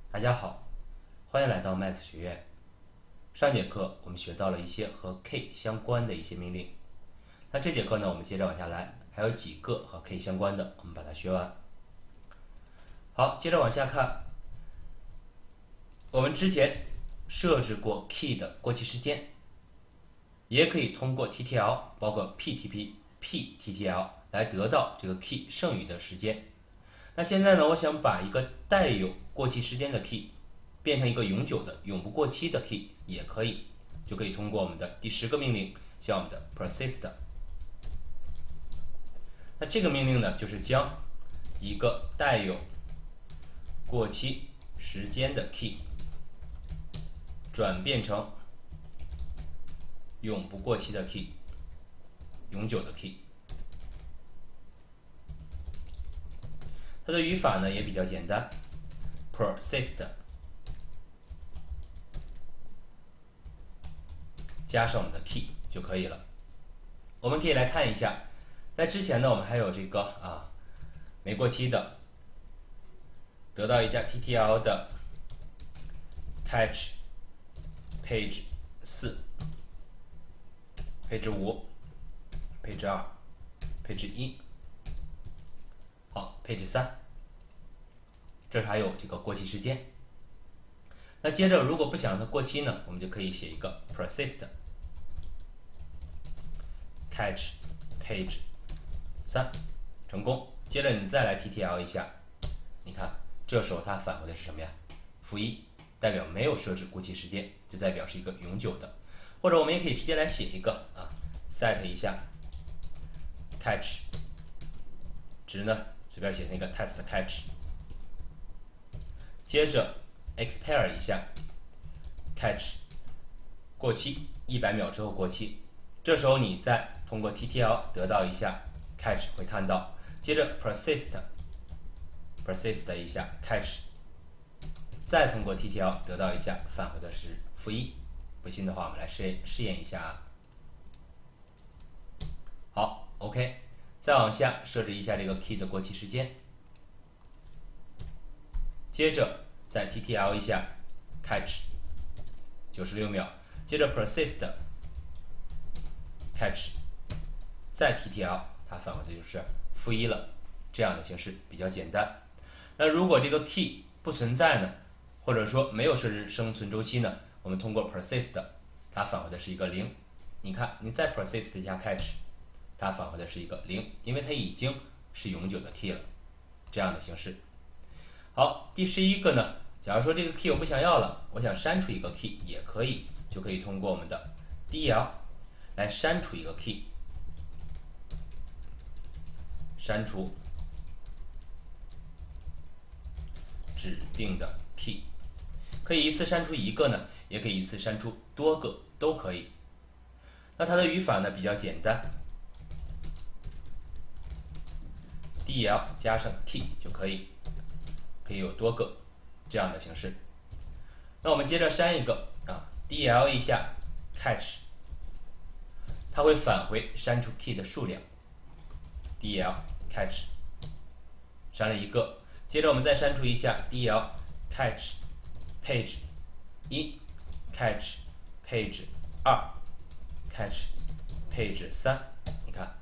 大家好，欢迎来到 Math 学院。上节课我们学到了一些和 K 相关的一些命令，那这节课呢，我们接着往下来，还有几个和 K 相关的，我们把它学完。好，接着往下看，我们之前设置过 key 的过期时间，也可以通过 TTL， 包括 PTTL 来得到这个 key 剩余的时间。那现在呢，我想把一个带有过期时间的 key 变成一个永久的、永不过期的 key 也可以，就可以通过我们的第10个命令，像我们的 persist。那这个命令呢，就是将一个带有过期时间的 key 转变成永不过期的 key， 永久的 key。它的语法呢也比较简单 ，persist 加上我们的 key 就可以了。我们可以来看一下，在之前呢，我们还有这个没过期的，得到一下 TTL 的 catch page 4、page 5、page 2、page 1，好 page 3，这还有这个过期时间。那接着，如果不想它过期呢，我们就可以写一个 persist catch page 3，成功。接着你再来 TTL 一下，你看这时候它返回的是什么呀？-1，代表没有设置过期时间，就代表是一个永久的。或者我们也可以直接来写一个set 一下 catch 值呢，随便写那个 test catch， 接着 expire 一下 catch 过期，100秒之后过期。这时候你再通过 TTL 得到一下 catch 会看到，接着 persist 一下 catch， 再通过 TTL 得到一下，返回的是-1。不信的话，我们来试验一下啊。好 ，OK， 再往下设置一下这个 key 的过期时间，接着再 TTL 一下 catch 96秒，接着 persist catch， 再 TTL， 它返回的就是-1了。这样的形式比较简单。那如果这个 key 不存在呢，或者说没有设置生存周期呢，我们通过 persist， 它返回的是一个0。你看，你再 persist 一下 catch， 它返回的是一个0，因为它已经是永久的 key 了。这样的形式。好，第11个呢，假如说这个 key 我不想要了，我想删除一个 key 也可以，就可以通过我们的 del 来删除一个 key， 删除指定的 key， 可以一次删除一个呢，也可以一次删除多个，都可以。那它的语法呢比较简单 ，del 加上 key 就可以，可以有多个这样的形式。那我们接着删一个del 一下 catch， 它会返回删除 key 的数量 del catch， 删了一个。接着我们再删除一下 del catch page 1 catch page 2 catch page 3，你看，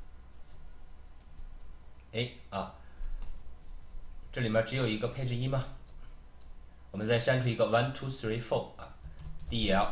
这里面只有一个 page 1吗？我们再删除一个 1 2 3 4del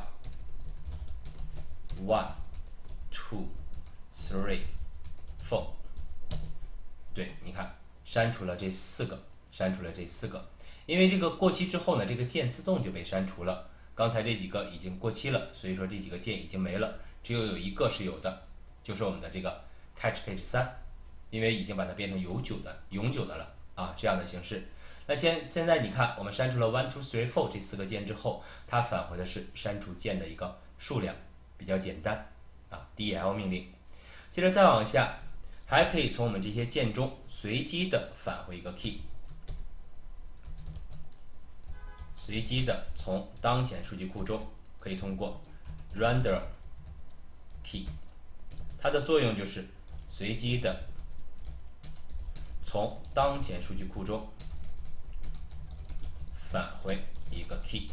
1 2 3 4， 对，你看删除了这4个。因为这个过期之后呢，这个键自动就被删除了。刚才这几个已经过期了，所以说这几个键已经没了，只有一个是有的，就是我们的这个 catch page 3，因为已经把它变成永久的了这样的形式。那现在你看，我们删除了1 2 3 4这4个键之后，它返回的是删除键的一个数量，比较简单del 命令。接着再往下，还可以从我们这些键中随机的返回一个 key。随机的从当前数据库中可以通过 random key， 它的作用就是随机的从当前数据库中返回一个 key。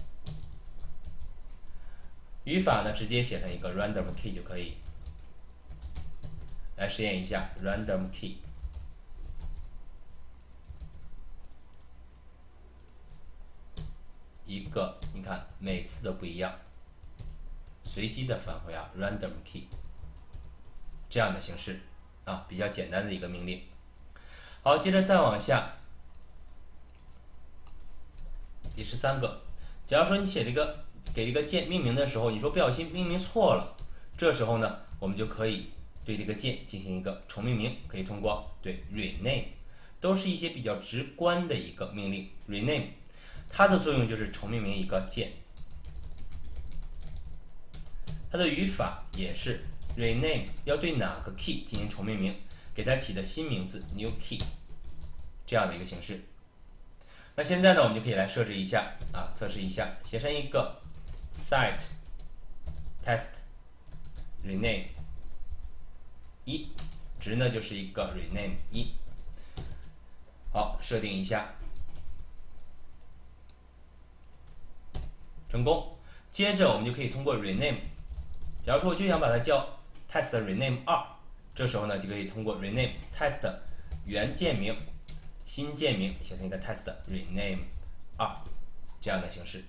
语法呢，直接写成一个 random key 就可以。来实验一下 random key。一个，你看每次都不一样，随机的返回啊 ，random key 这样的形式啊，比较简单的一个命令。好，接着再往下，第13个，假如说你写了一个给了一个键命名的时候，你说不小心命名错了，这时候呢，我们就可以对这个键进行一个重命名，可以通过对 rename， 都是一些比较直观的一个命令 rename。它的作用就是重命名一个键，它的语法也是 rename 要对哪个 key 进行重命名，给它起的新名字 new key 这样的一个形式。那现在呢，我们就可以来设置一下啊，测试一下，写成一个 site test rename 1，值呢就是一个 rename 1。好，设定一下。成功，接着我们就可以通过 rename， 假如说我就想把它叫 test rename 2，这时候呢就可以通过 rename test 原键名新键名写成一个 test rename 2这样的形式。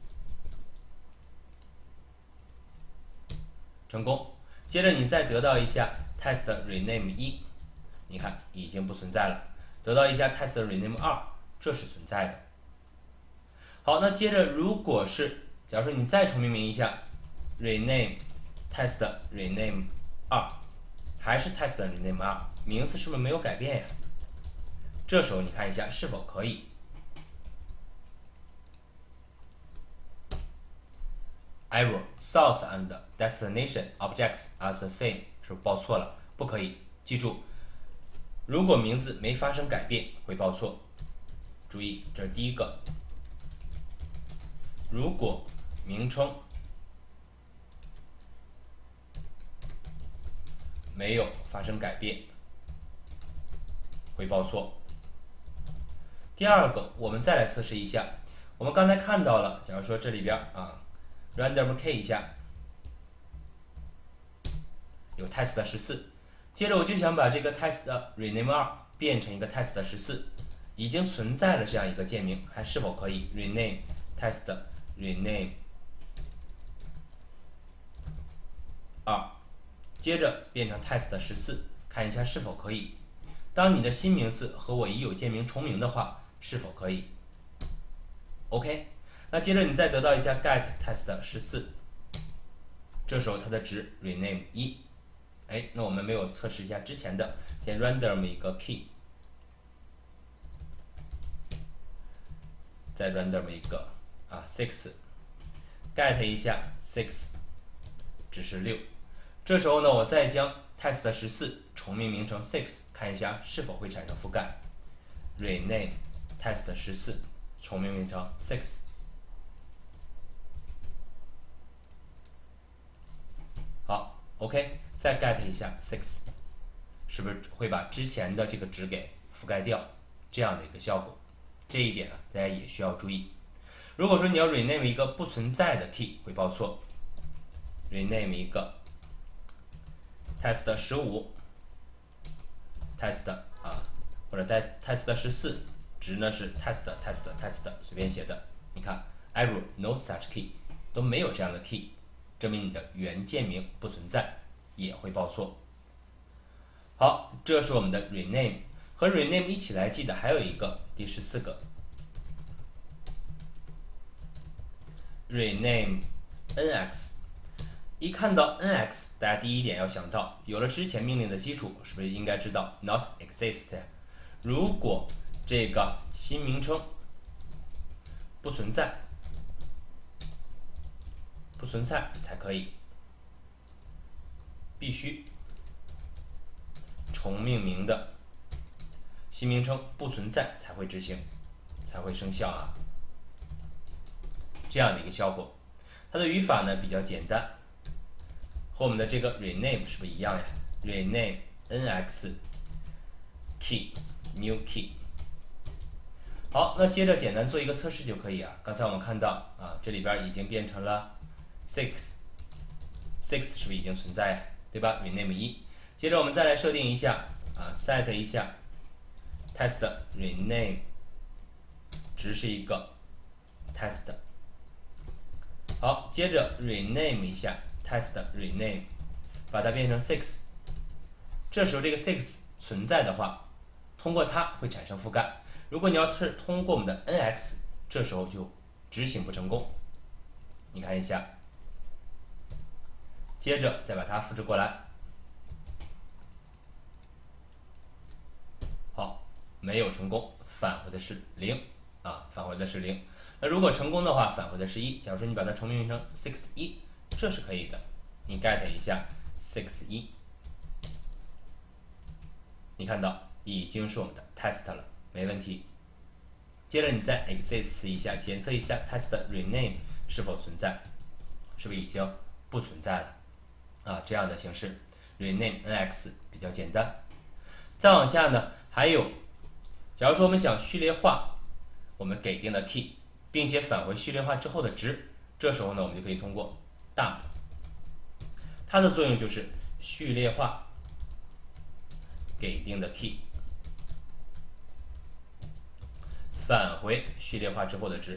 成功，接着你再得到一下 test rename 1，你看已经不存在了，得到一下 test rename 2，这是存在的。好，那接着如果是假如说你再重命名一下 rename test rename 2，还是 test rename 2，名字是不是没有改变呀？这时候你看一下是否可以。Error source and destination objects are the same， 是不是报错了？不可以，记住，如果名字没发生改变会报错。注意，这是第一个。如果名称没有发生改变，会报错。第二个，我们再来测试一下。我们刚才看到了，假如说这里边啊 ，random k 一下，有 test 14，接着我就想把这个 test rename 2变成一个 test 14，已经存在了这样一个键名，还是否可以 rename test rename 2，接着变成 test 14，看一下是否可以。当你的新名字和我已有键名重名的话，是否可以 ？OK， 那接着你再得到一下 get test 14，这时候它的值 rename 1。哎，那我们没有测试一下之前的，先 random 一个 key， 再 random 一个6， get 一下6，值是6。这时候呢，我再将 test 14重命名成6，看一下是否会产生覆盖。rename test 14重命名成6。好 ，OK， 再 get 一下6，是不是会把之前的这个值给覆盖掉？这样的一个效果，这一点呢，大家也需要注意。如果说你要 rename 一个不存在的 key， 会报错。rename 一个 test 15 test 或者带 test 14，值呢是 test 随便写的。你看 error no such key 都没有这样的 key， 证明你的原键名不存在，也会报错。好，这是我们的 rename， 和 rename 一起来记的还有一个第14个 rename nx。一看到 nx， 大家第一点要想到，有了之前命令的基础，是不是应该知道 not exist？ 如果这个新名称不存在才可以，必须重命名的新名称不存在才会执行，才会生效啊。这样的一个效果，它的语法呢比较简单。和我们的这个 rename 是不是一样呀 ？rename nx key new key。 好，那接着简单做一个测试就可以啊。刚才我们看到啊，这里边已经变成了 six 是不是已经存在呀？对吧 ？rename 1。接着我们再来设定一下啊 ，set 一下 test rename 值是一个 test。好，接着 rename 一下 test rename， 把它变成 six。这时候这个 six 存在的话，通过它会产生覆盖。如果你要是通过我们的 nx， 这时候就执行不成功。你看一下，接着再把它复制过来。好，没有成功，返回的是0啊，返回的是0。那如果成功的话，返回的是1。假如说你把它重命名成 six1， 这是可以的。你 get 一下 six1， 你看到已经是我们的 test 了，没问题。接着你再 exist 一下，检测一下 test rename 是否存在，是不是已经不存在了啊？这样的形式 rename nx 比较简单。再往下呢，还有，假如说我们想序列化我们给定的 key， 并且返回序列化之后的值，这时候呢，我们就可以通过 dump， 它的作用就是序列化给定的 key， 返回序列化之后的值，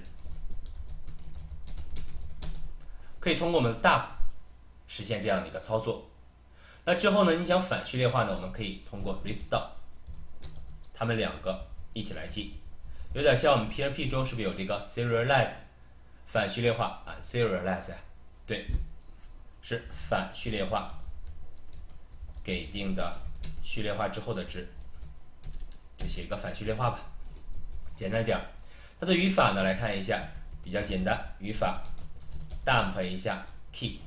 可以通过我们的 dump 实现这样的一个操作。那之后呢，你想反序列化呢，我们可以通过 restore， 它们两个一起来记，有点像我们 PHP 中是不是有这个 serialize 反序列化啊 ？serialize 呀，对，是反序列化给定的序列化之后的值，就写一个反序列化吧，简单点儿。它的语法呢，来看一下，比较简单，语法 dump 一下 key。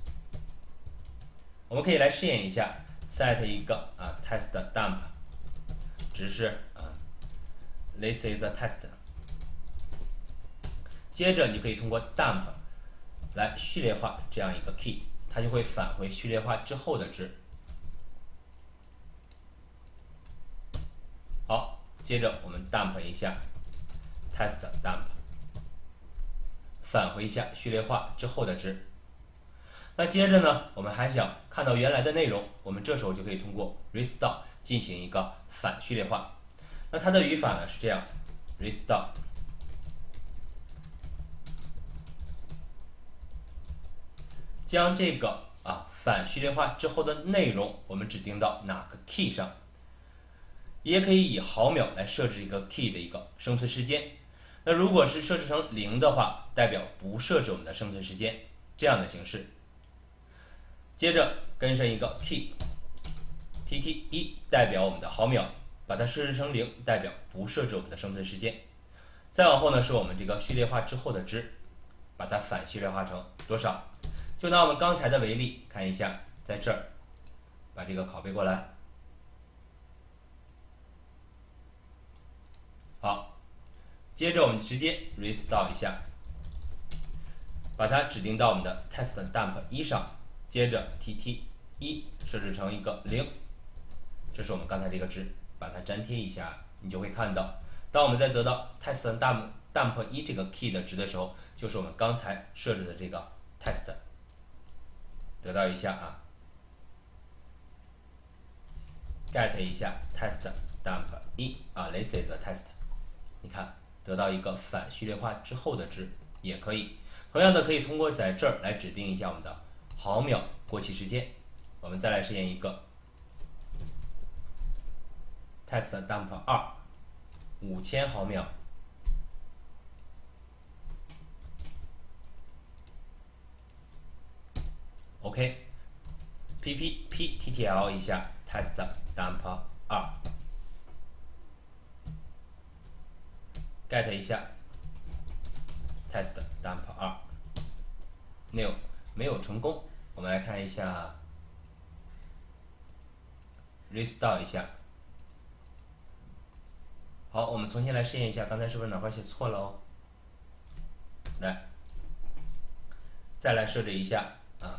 我们可以来试验一下 ，set 一个test dump， 值是this is a test。接着你可以通过 dump 来序列化这样一个 key， 它就会返回序列化之后的值。好，接着我们 dump 一下 test dump， 返回一下序列化之后的值。那接着呢，我们还想看到原来的内容，我们这时候就可以通过 restore 进行一个反序列化。那它的语法呢是这样 ：restore 将这个反序列化之后的内容，我们指定到哪个 key 上，也可以以毫秒来设置一个 key 的一个生存时间。那如果是设置成0的话，代表不设置我们的生存时间，这样的形式。接着跟上一个 key pt1 代表我们的毫秒，把它设置成0，代表不设置我们的生存时间。再往后呢，是我们这个序列化之后的值，把它反序列化成多少？就拿我们刚才的为例，看一下，在这儿把这个拷贝过来。好，接着我们直接 restore 一下，把它指定到我们的 test dump 1上。接着 tt1 设置成一个0，这是我们刚才这个值，把它粘贴一下，你就会看到，当我们在得到 test dump 1这个 key 的值的时候，就是我们刚才设置的这个 test， 得到一下get 一下 test dump 1this is a test， 你看得到一个反序列化之后的值，也可以，同样的可以通过在这儿来指定一下我们的毫秒过期时间。我们再来实验一个 test dump 2 5000毫秒。OK， ppttl 一下 test dump 2 get 一下 test dump 2 new 没有成功。我们来看一下 restore 一下。好，我们重新来试验一下，刚才是不是哪块写错了哦？来，再来设置一下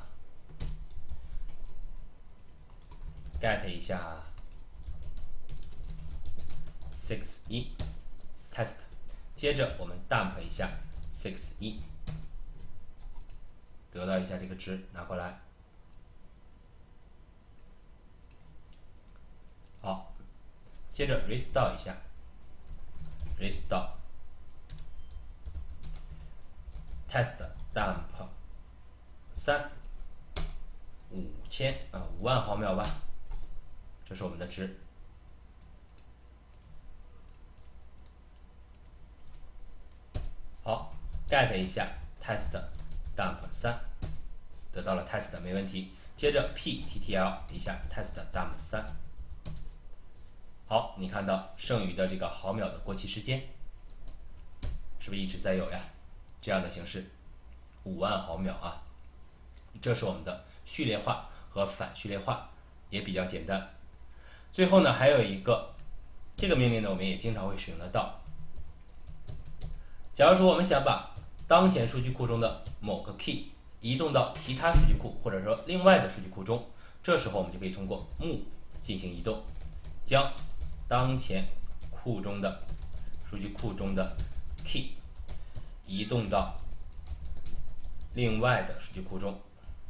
get 一下 six1 test。 接着我们 dump 一下 6.1，得到一下这个值拿过来。好，接着 restore 一下 ，restore test dump 3，50005万毫秒吧，这是我们的值。好 ，get 一下 test dump 3，得到了 test 没问题。接着 pttl 一下 test dump 3。好，你看到剩余的这个毫秒的过期时间，是不是一直在有呀？这样的形式，5万毫秒啊，这是我们的序列化和反序列化，也比较简单。最后呢，还有一个这个命令呢，我们也经常会使用得到。假如说我们想把当前数据库中的某个 key 移动到其他数据库，或者说另外的数据库中，这时候我们就可以通过 move 进行移动，将当前库中的数据库中的 key 移动到另外的数据库中。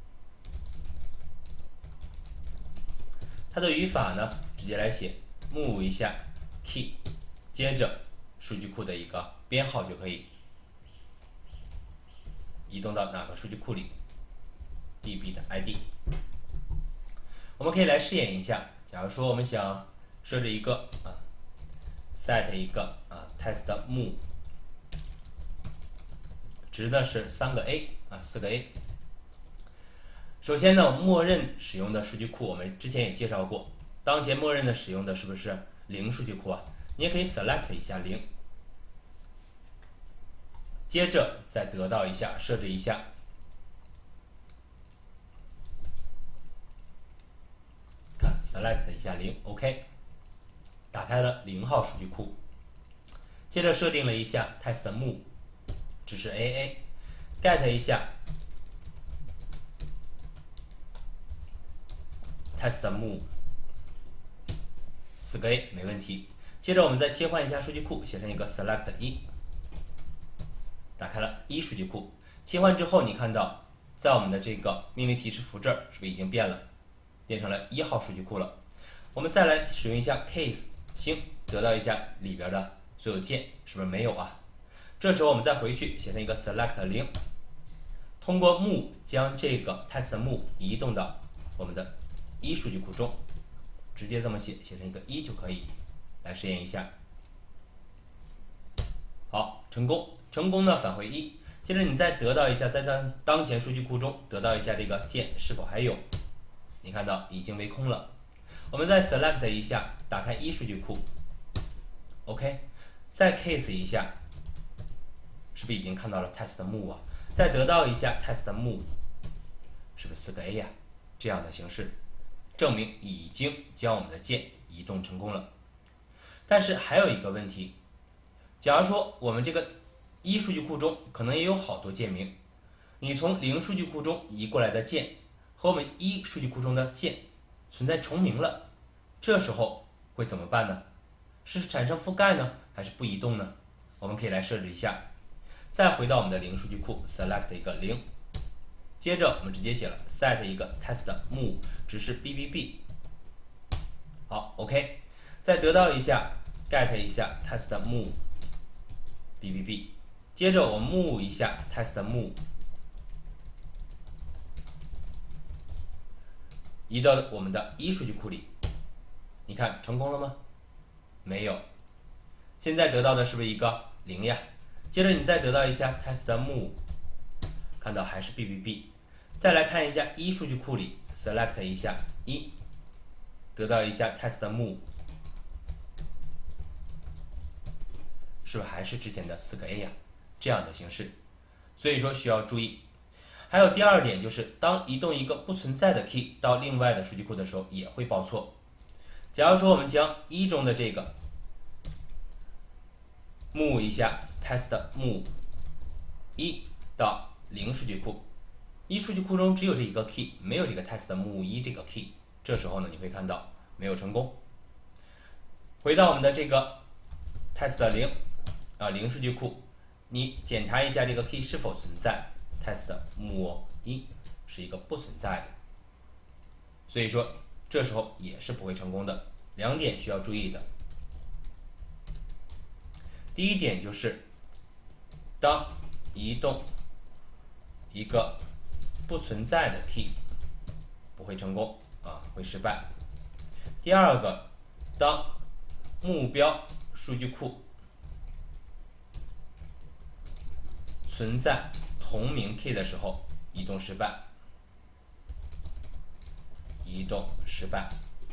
它的语法呢，直接来写 move 一下 key， 接着数据库的一个编号就可以移动到哪个数据库里 ，DB 的 ID。我们可以来试验一下，假如说我们想设置一个set 一个test move， 值的是3个 A 4个 A。首先呢，默认使用的数据库我们之前也介绍过，当前默认的使用的是不是0数据库啊？你也可以 select 一下0，接着再得到一下设置一下。看 select 一下0 ，OK， 打开了0号数据库，接着设定了一下 test move， 只是 AA，get 一下 test move 4个 A 没问题。接着我们再切换一下数据库，写成一个 select 1，打开了1数据库。切换之后，你看到在我们的这个命令提示符这儿是不是已经变了，变成了1号数据库了？我们再来使用一下 case 星，得到一下里边的所有键，是不是没有啊？这时候我们再回去写成一个 select 0，通过 move 将这个 test move 移动到我们的1数据库中，直接这么写成一个1就可以。来实验一下，好，成功呢返回1。接着你再得到一下，在当前数据库中得到一下这个键是否还有，你看到已经为空了。我们再 select 一下，打开1数据库 ，OK， 再 case 一下，是不是已经看到了 test move 啊？再得到一下 test move， 是不是4个 A 呀？这样的形式证明已经将我们的键移动成功了。但是还有一个问题，假如说我们这个1数据库中可能也有好多键名，你从0数据库中移过来的键和我们1数据库中的键存在重名了，这时候会怎么办呢？是产生覆盖呢，还是不移动呢？我们可以来设置一下，再回到我们的0数据库 ，select 一个0，接着我们直接写了 set 一个 test move， 只是 BBB， 好 ，OK， 再得到一下 get 一下 test move BBB， 接着我 move 一下 test move， 移到我们的1数据库里，你看成功了吗？没有，现在得到的是不是一个0呀？接着你再得到一下 test move， 看到还是 BBB， 再来看一下1数据库里 select 一下1，得到一下 test move， 是不是还是之前的4个 A 呀？这样的形式，所以说需要注意。还有第二点就是，当移动一个不存在的 key 到另外的数据库的时候，也会报错。假如说我们将1中的这个 move 一下 test move 1到0数据库，1数据库中只有这一个 key， 没有这个 test move 1这个 key， 这时候呢你会看到没有成功。回到我们的这个 test 0， 零数据库，你检查一下这个 key 是否存在 ，test more in 是一个不存在的，所以说这时候也是不会成功的。2点需要注意的，第一点就是当移动一个不存在的 key 不会成功会失败。第二个，当目标数据库存在同名 key 的时候，移动失败，移动失败，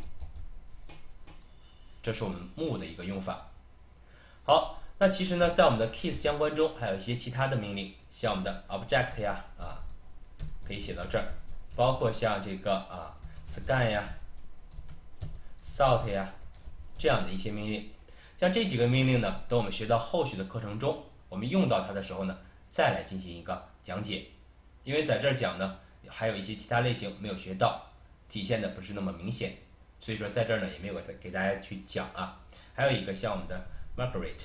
这是我们move的一个用法。好，那其实呢，在我们的 keys 相关中，还有一些其他的命令，像我们的 object 呀，可以写到这儿，包括像这个scan 呀、sort 呀这样的一些命令。像这几个命令呢，等我们学到后续的课程中，我们用到它的时候呢，再来进行一个讲解。因为在这儿讲呢，还有一些其他类型没有学到，体现的不是那么明显，所以说在这儿呢也没有给大家去讲啊。还有一个像我们的 Margaret，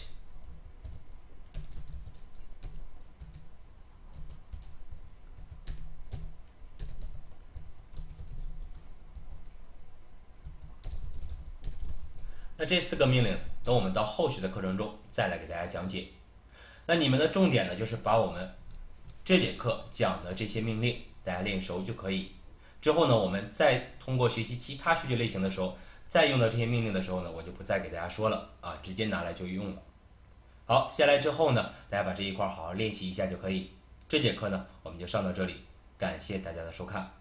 那这4个命令，等我们到后续的课程中再来给大家讲解。那你们的重点呢，就是把我们这节课讲的这些命令大家练熟就可以。之后呢，我们再通过学习其他数据类型的时候，再用到这些命令的时候呢，我就不再给大家说了直接拿来就用了。好，下来之后呢，大家把这一块好好练习一下就可以。这节课呢，我们就上到这里，感谢大家的收看。